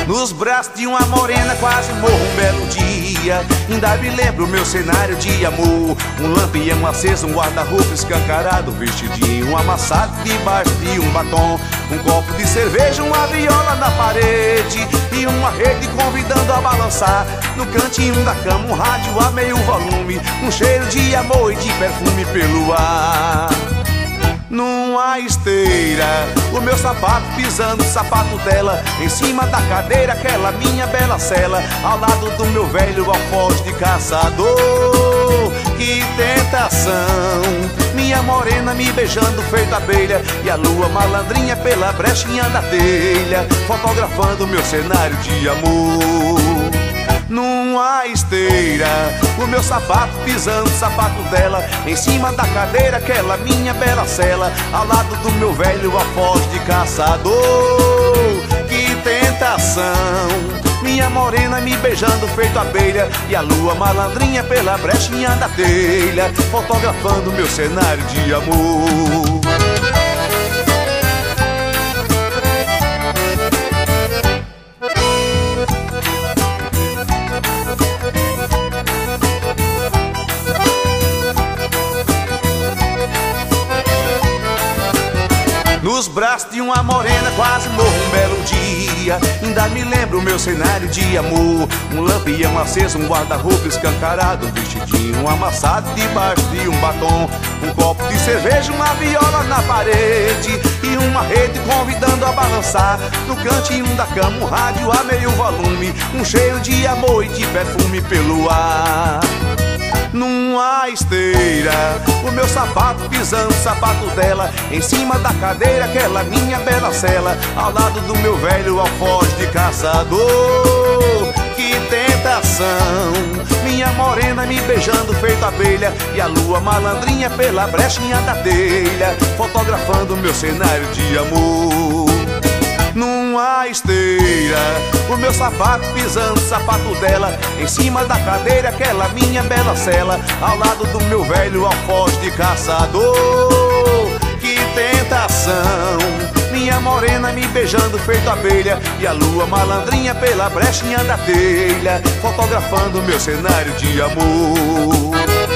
Nos braços de uma morena quase morro um belo dia. Ainda me lembro meu cenário de amor. Um lampião aceso, um guarda-roupa escancarado, vestidinho amassado debaixo de um batom. Um copo de cerveja, uma viola na parede e uma rede convidando a balançar. No cantinho da cama um rádio a meio volume, um cheiro de amor e de perfume pelo ar. Numa esteira, o meu sapato pisando o sapato dela, em cima da cadeira aquela minha bela cela, ao lado do meu velho alfoz de caçador. Que tentação, minha morena me beijando feito abelha, e a lua malandrinha pela brechinha da telha, fotografando meu cenário de amor. Numa esteira, o meu sapato pisando o sapato dela, em cima da cadeira aquela minha bela cela, ao lado do meu velho alfoz de caçador. Que tentação, minha morena me beijando feito abelha, e a lua malandrinha pela brechinha da telha, fotografando meu cenário de amor. Nos braços de uma morena quase morro um belo dia. Ainda me lembro meu cenário de amor. Um lampião aceso, um guarda-roupa escancarado, um vestidinho amassado debaixo de um batom. Um copo de cerveja, uma viola na parede e uma rede convidando a balançar. No cantinho da cama um rádio a meio volume, um cheiro de amor e de perfume pelo ar. Numa esteira, o meu sapato pisando o sapato dela, em cima da cadeira aquela minha bela cela, ao lado do meu velho alfoz de caçador. Que tentação, minha morena me beijando feito abelha, e a lua malandrinha pela brechinha da telha, fotografando meu cenário de amor. Numa esteira, o meu sapato pisando o sapato dela, em cima da cadeira aquela minha bela cela, ao lado do meu velho alfoz de caçador. Que tentação, minha morena me beijando feito abelha, e a lua malandrinha pela brechinha da telha, fotografando meu cenário de amor.